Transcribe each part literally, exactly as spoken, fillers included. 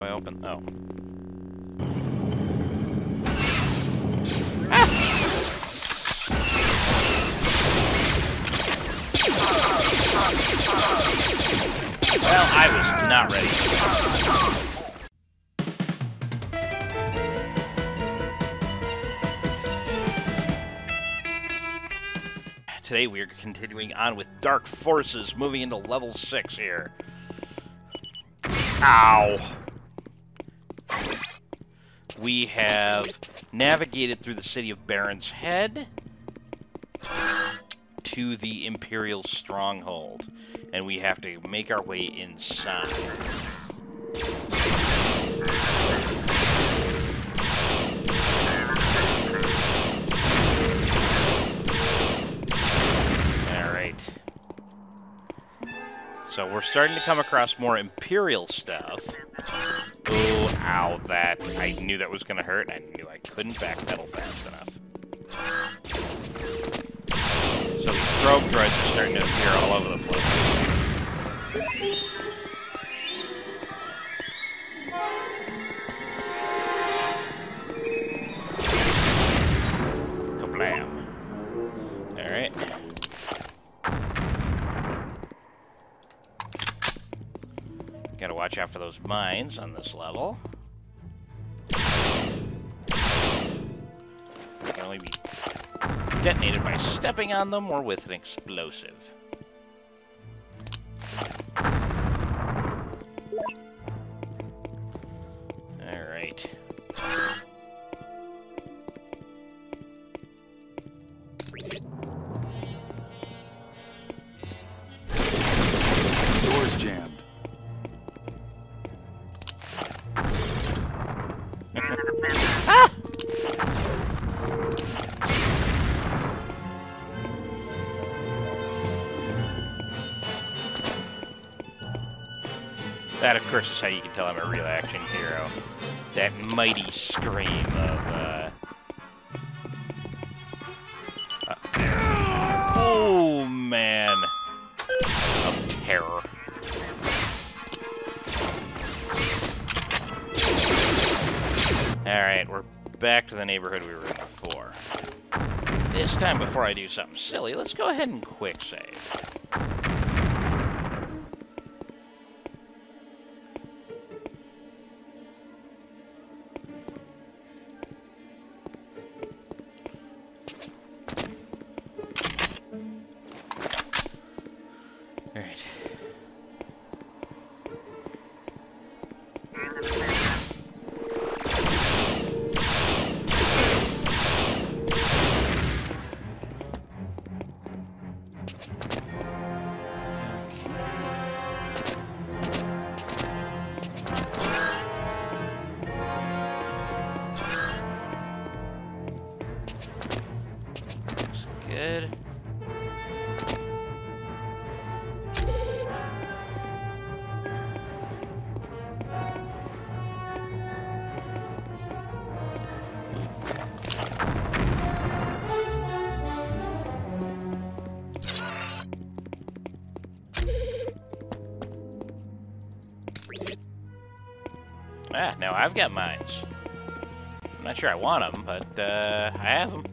I open? Oh. Ah! Well, I was not ready. Today we are continuing on with Dark Forces, moving into level six here. Ow! We have navigated through the city of Baron's Head to the Imperial Stronghold, and we have to make our way inside. Alright. So we're starting to come across more Imperial stuff. Oh, ow, that. I knew that was going to hurt, and I knew I couldn't backpedal fast enough. So these probe droids are starting to appear all over the place. Kablam. Alright. Gotta watch out for those mines on this level. They can only be detonated by stepping on them or with an explosive. Alright. Doors jammed. Ah! That, of course, is how you can tell I'm a real action hero. That mighty scream of, uh... uh there. Oh, man. Of terror. Alright, we're back to the neighborhood we were in before. This time, before I do something silly, let's go ahead and quick save. Alright. Looks good. Ah, now I've got mines. I'm not sure I want them, but uh, I have them.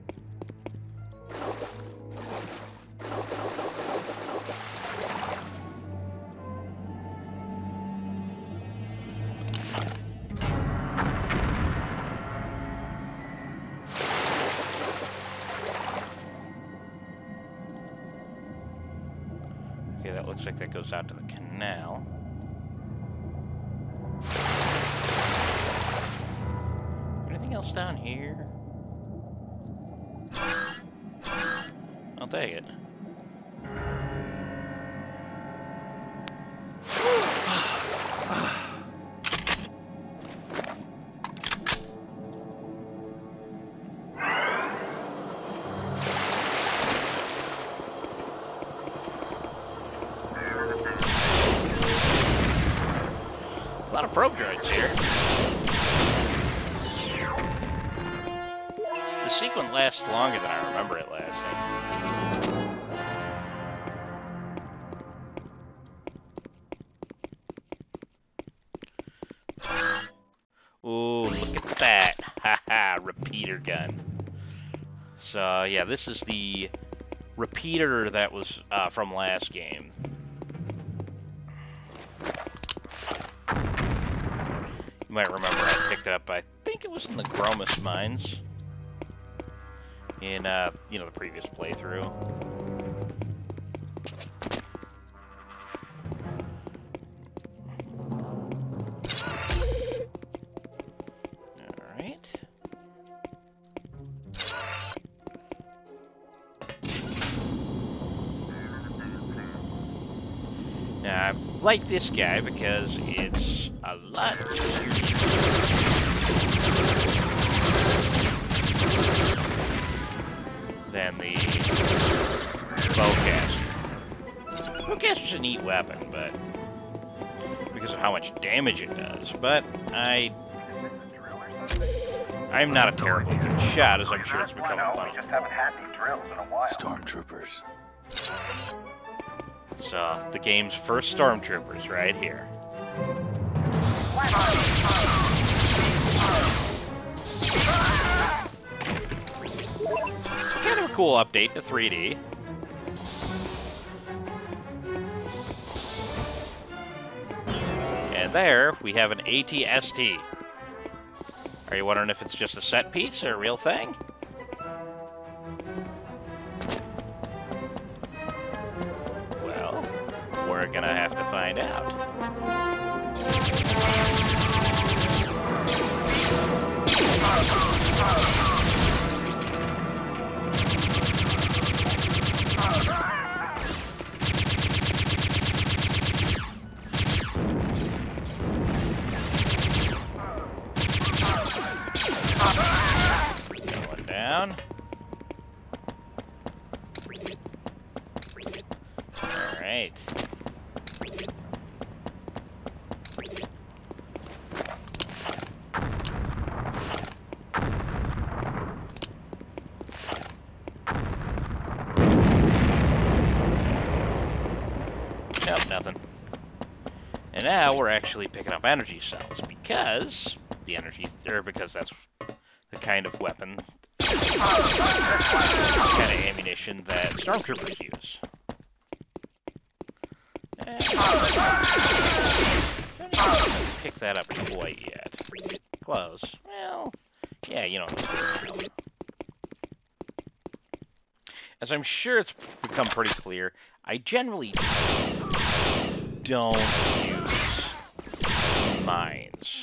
Okay, that looks like that goes out to the canal. Anything else down here? I'll take it. A lot of probe droids here. The sequence lasts longer than I remember it lasting. that? Haha, repeater gun. So, yeah, this is the repeater that was uh, from last game. You might remember I picked it up, I think it was in the Gromus Mines. In, uh, you know, the previous playthrough. Alright. Now, I like this guy because it's a lot easier than the bowcaster. Bowcaster's a neat weapon, but because of how much damage it does. But I, I'm not a terribly good shot, as I'm sure it's become a fun. We just haven't had any drills in a while. Stormtroopers. So the game's first stormtroopers, right here. Kind of a cool update to three D. And there, we have an A T S T. Are you wondering if it's just a set piece or a real thing? Well, we're gonna have to find out. Going down. All right. Nope, nothing. And now we're actually picking up energy cells because the energy, or because that's the kind of weapon, the kind of ammunition that stormtroopers use. And I don't even pick that up quite yet. Close. Well, yeah, you know. As I'm sure it's become pretty clear, I generally don't use mines.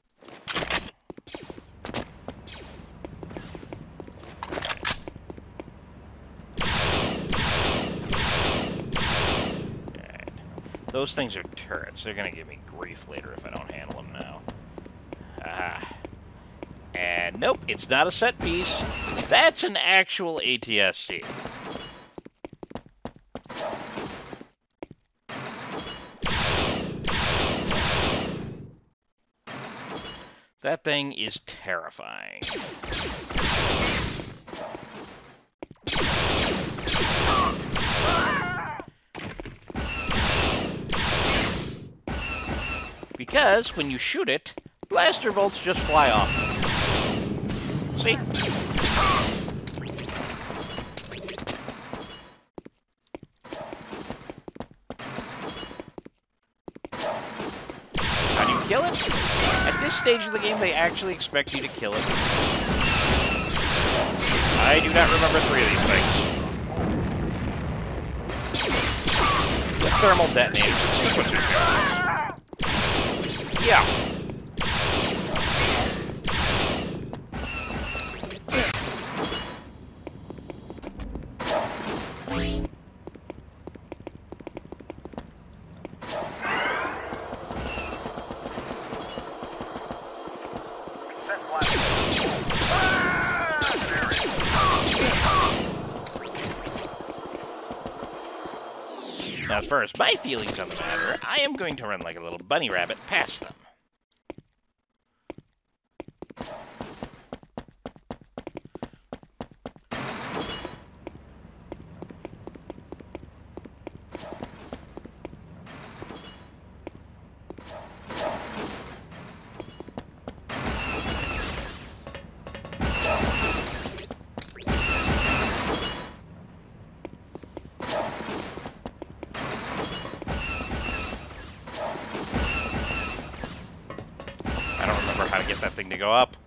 Alright. Those things are turrets. They're gonna give me grief later if I don't handle them now. Ah. And nope, it's not a set piece. That's an actual A T S T. That thing is terrifying. Because when you shoot it, blaster bolts just fly off. See? How do you kill it? At this stage of the game, they actually expect you to kill it. I do not remember three of these things. The thermal detonators sequencer. Yeah. Now, as far as my feelings on the matter, I am going to run like a little bunny rabbit past them. get that thing to go up.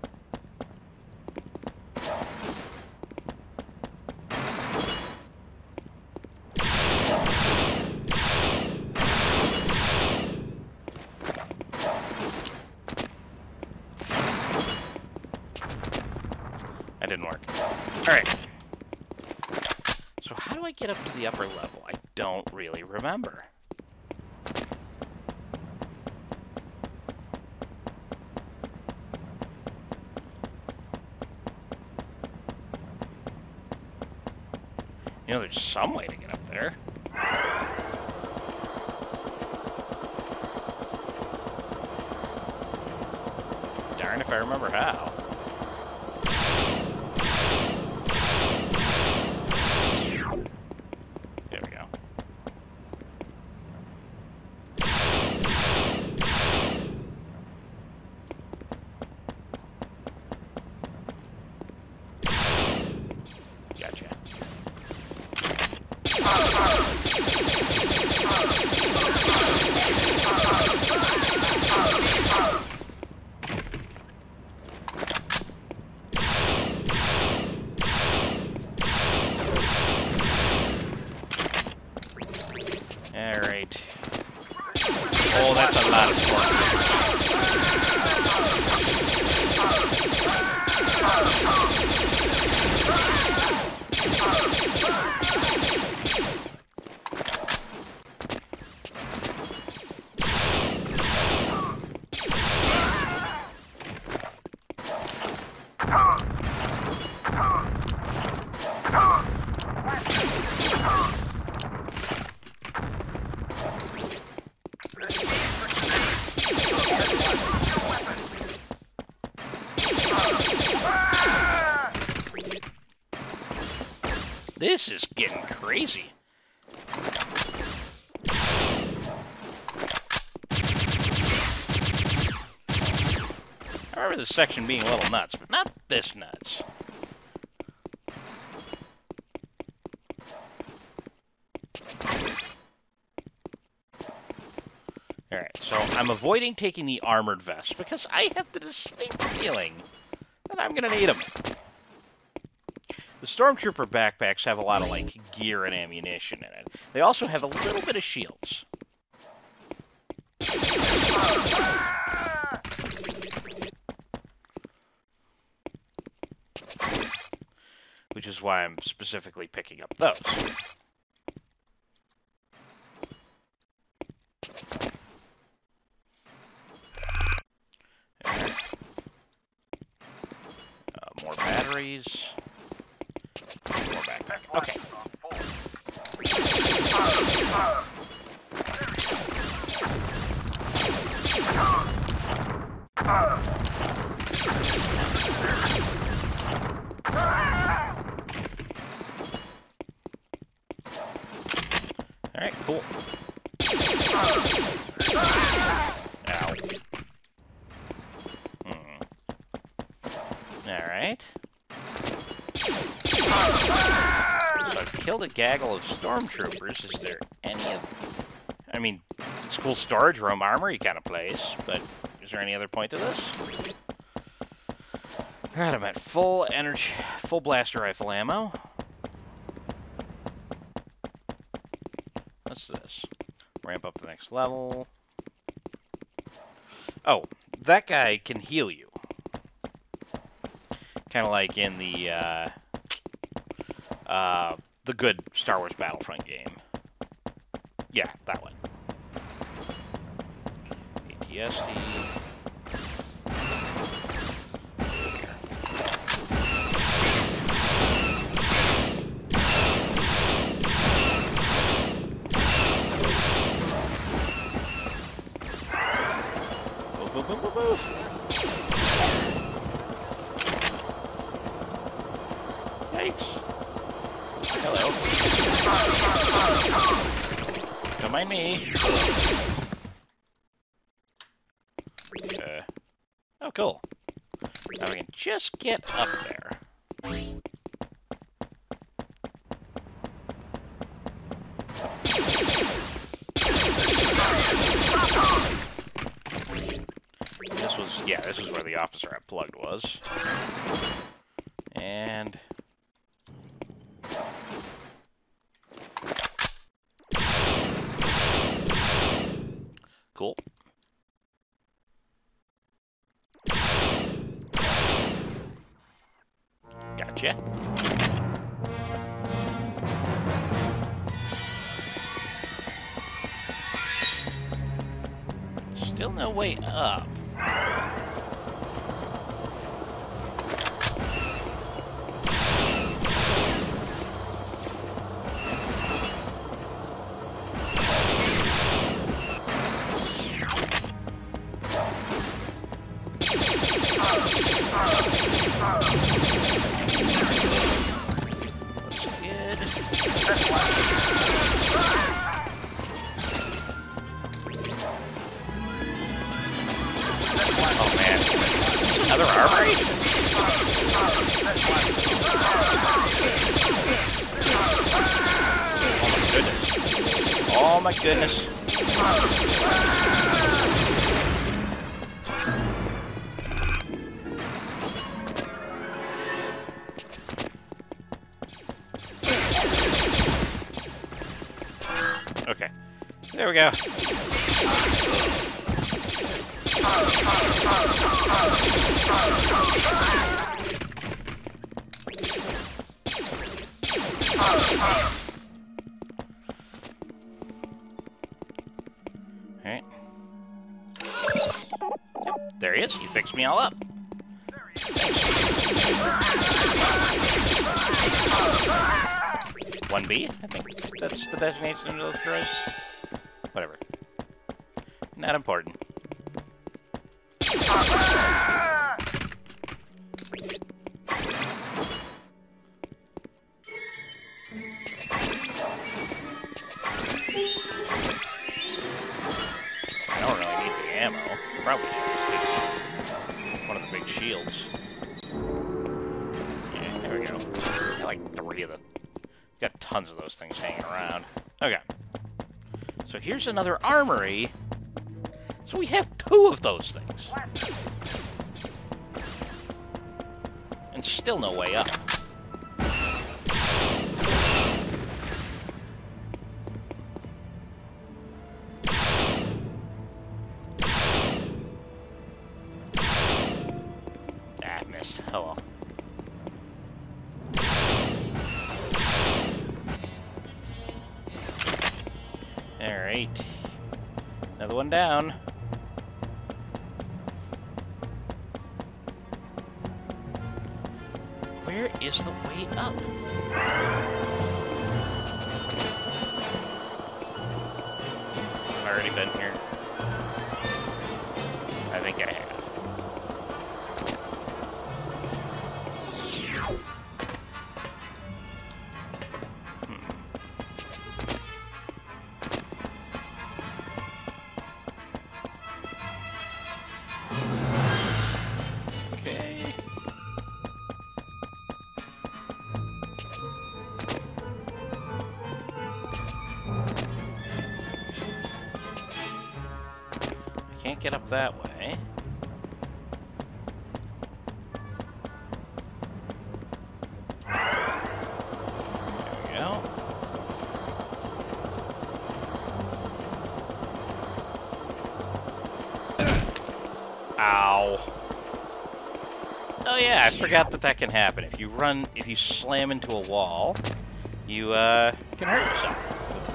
That didn't work. Alright. So how do I get up to the upper level? I don't really remember. You know, there's some way to get up there. Darn if I remember how. There we go. Gotcha. Alright. Oh, that's a lot of torque. This is getting crazy. I remember this section being a little nuts, but not this nuts. Alright, so I'm avoiding taking the armored vest because I have the distinct feeling that I'm gonna need them. The Stormtrooper backpacks have a lot of, like, gear and ammunition in it. They also have a little bit of shields. Which is why I'm specifically picking up those. Uh, more batteries. More backpack. Okay. Alright, cool. Ow. Hmm. Alright. So I've killed a gaggle of stormtroopers. Is there any of... I mean, it's a cool storage room, armory kind of place, but is there any other point to this? Alright, I'm at full energy, full blaster rifle ammo. What's this? Ramp up the next level. Oh, that guy can heal you. Kind of like in the, uh... Uh, the good Star Wars Battlefront game. Yeah, that one. A T S T. Boo, boo, boo, boo, boo. Yikes. Hello. Don't mind me. Uh, oh, cool. Now we can just get up there. This was Yeah, this is where the officer I plugged was. And... cool. Gotcha. Still no way up. Another armory? Oh my goodness. Okay. There we go. Alright. Yep, there he is. He fixed me all up. one B, I think that's the designation of those droids. Whatever. Not important. I don't really need the ammo. Probably should take one of the big shields. Yeah, there we go. Got like three of them. Got tons of those things hanging around. Okay. So here's another armory. So we have two of those things. And still no way up. Ah, missed. Oh well. Alright. Another one down. Where is the way up? I've already been here. I think I have. Can't get up that way. There we go. Ow. Oh yeah, I forgot that that can happen. If you run, if you slam into a wall, you uh, can hurt yourself.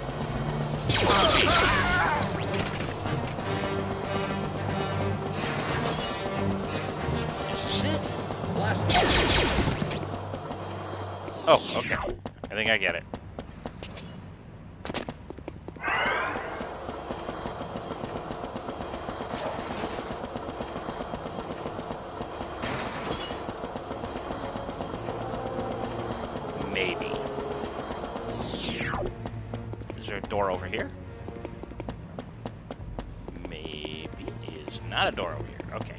Oh, okay. I think I get it. Maybe. Is there a door over here? Maybe. Is not a door over here. Okay.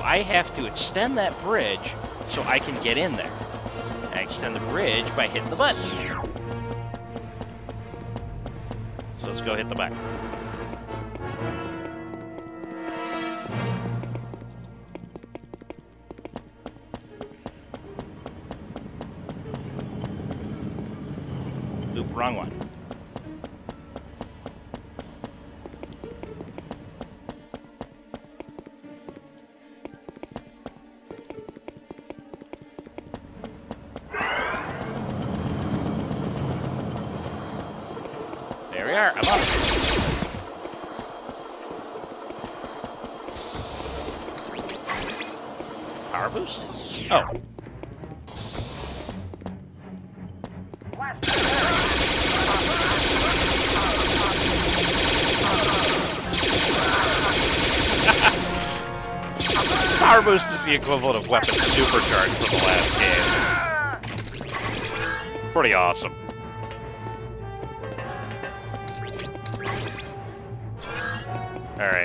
I have to extend that bridge so I can get in there. I extend the bridge by hitting the button. So let's go hit the button. Oop, wrong one. There we are. I'm on it. Power boost? Oh. Power boost is the equivalent of weapon supercharge from the last game. Pretty awesome. Alright.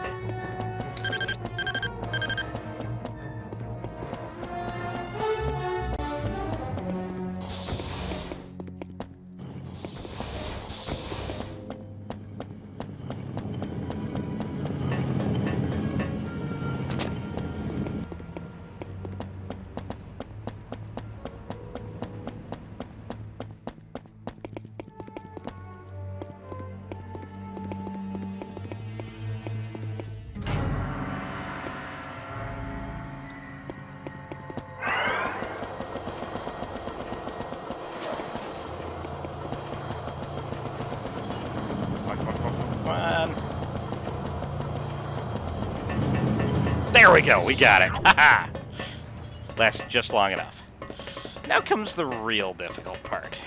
There we go, we got it. Haha! Lasted just long enough. Now comes the real difficult part.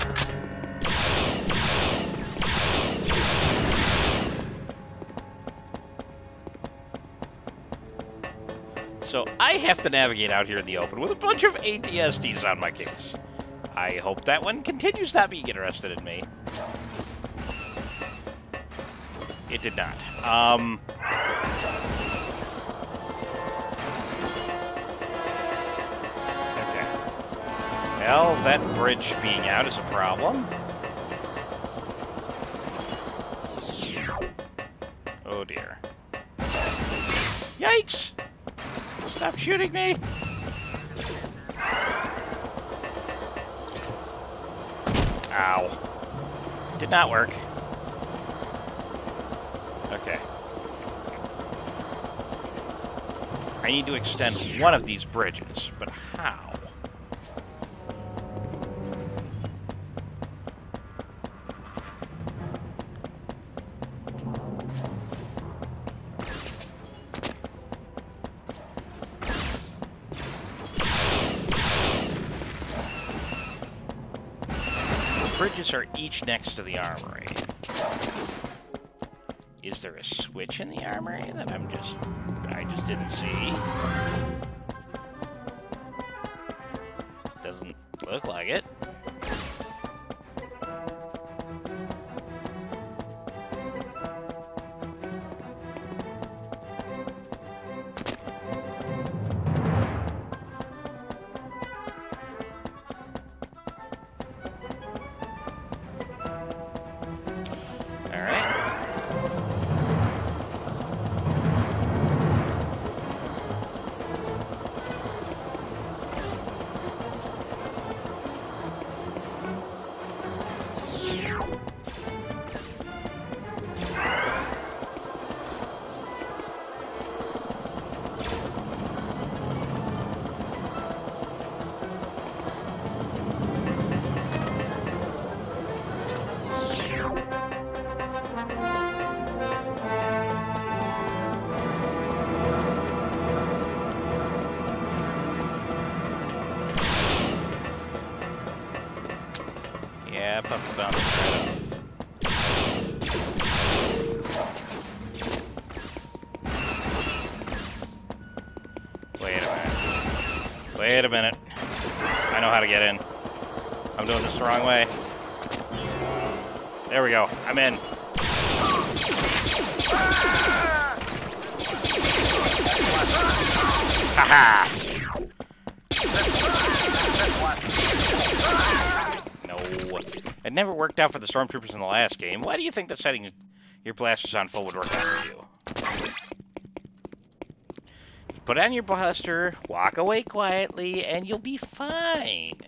So I have to navigate out here in the open with a bunch of A T S Ts on my case. I hope that one continues not being interested in me. It did not. Um... Well, that bridge being out is a problem. Oh dear. Yikes! Stop shooting me! Ow. Did not work. Okay. I need to extend one of these bridges, but how? Bridges are each next to the armory. Is there a switch in the armory that I'm just... I just didn't see? Doesn't look like it. Yeah, puff the bounce right up. Wait a minute. Wait a minute. I know how to get in. I'm doing this the wrong way. There we go. I'm in. Haha! No. It never worked out for the stormtroopers in the last game. Why do you think that setting your blasters on full would work out for you? Put on your blaster, walk away quietly, and you'll be fine.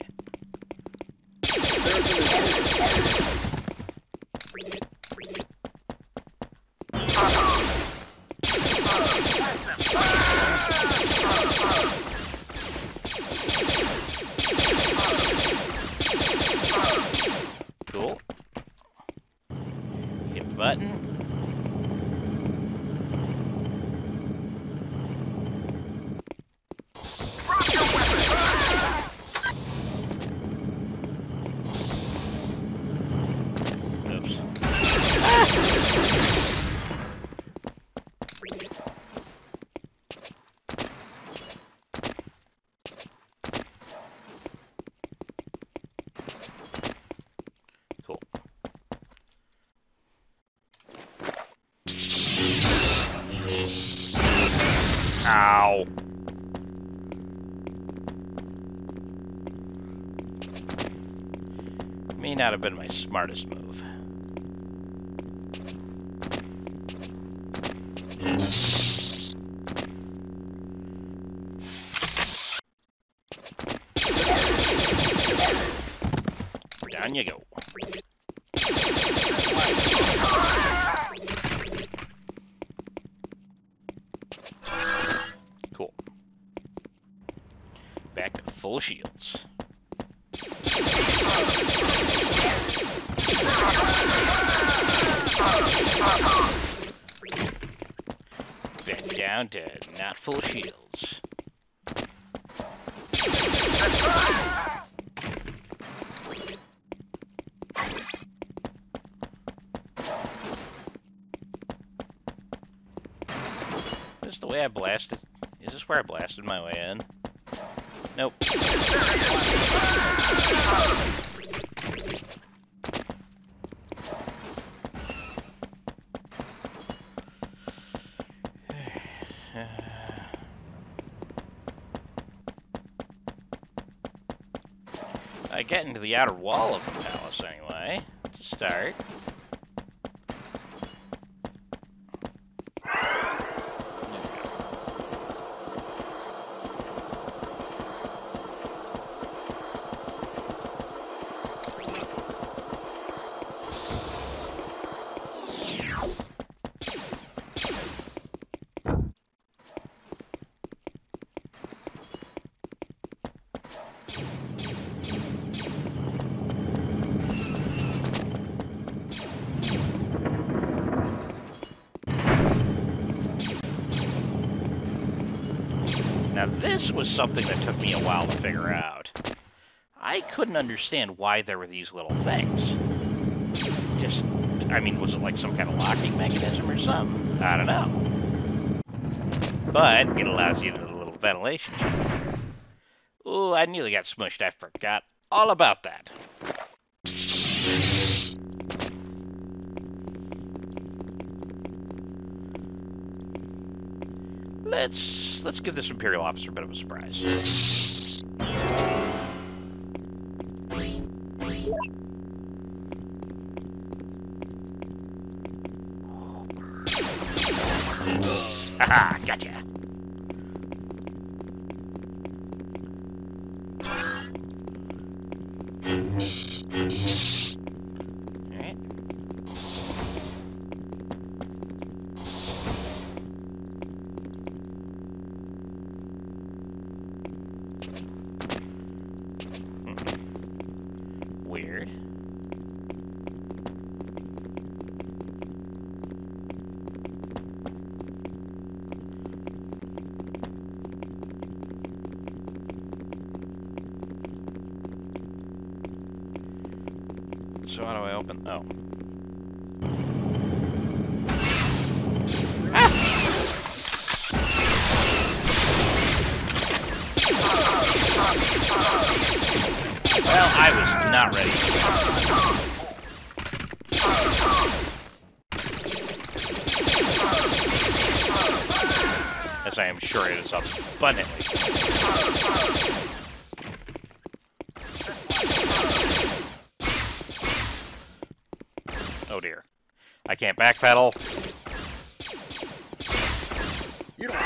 Cool. Hit the button. Oops. Ah! Cool. Ow. May not have been my smartest move. Down you go. Cool. Back to full shields. Back down to not full shields. Is this the way I blasted? Is this where I blasted my way in? Nope. I get into the outer wall of the palace anyway, to start. Now this was something that took me a while to figure out. I couldn't understand why there were these little things. Just, I mean, was it like some kind of locking mechanism or something? I don't know. But it allows you to do a little ventilation. Ooh, I nearly got smushed. I forgot all about that. Let's let's give this Imperial officer a bit of a surprise. Haha, gotcha. Alright. Weird. So how do I open? Oh. Ah! Well, I was not ready. As I am sure it is abundantly. Oh dear. I can't backpedal. You don't.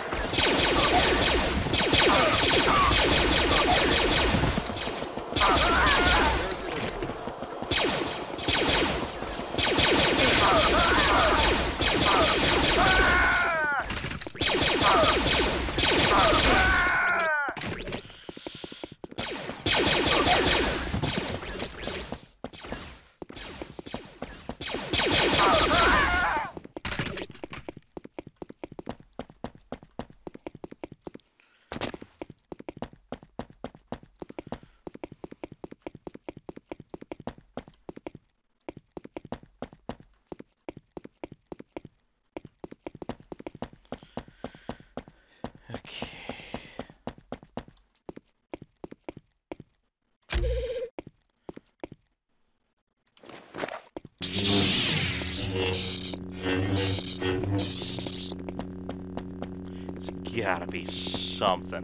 Gotta be something.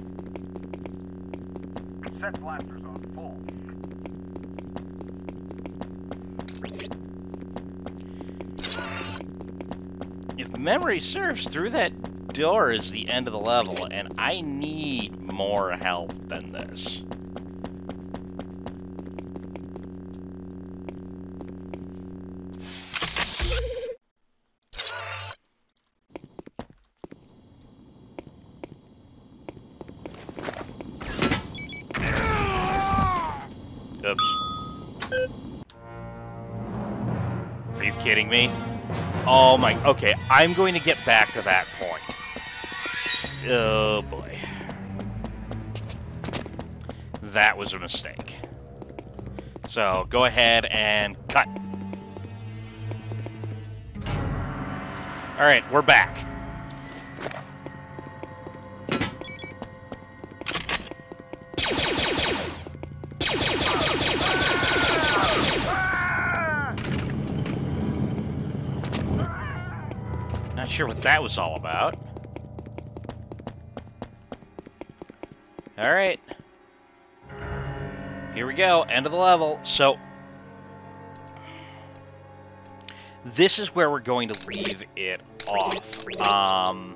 Set blasters on full. If memory serves, through that door is the end of the level, and I need more health than this. Oops. Are you kidding me? Oh my, okay, I'm going to get back to that point. Oh boy. That was a mistake. So, go ahead and cut. Alright, we're back. Not sure what that was all about. Alright. Here we go, end of the level. So, this is where we're going to leave it off. Um,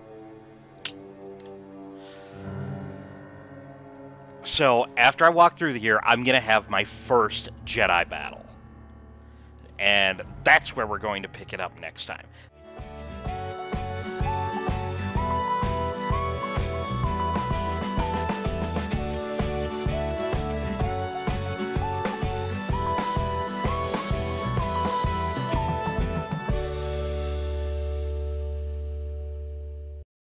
so, after I walk through here, I'm going to have my first Jedi battle. And that's where we're going to pick it up next time.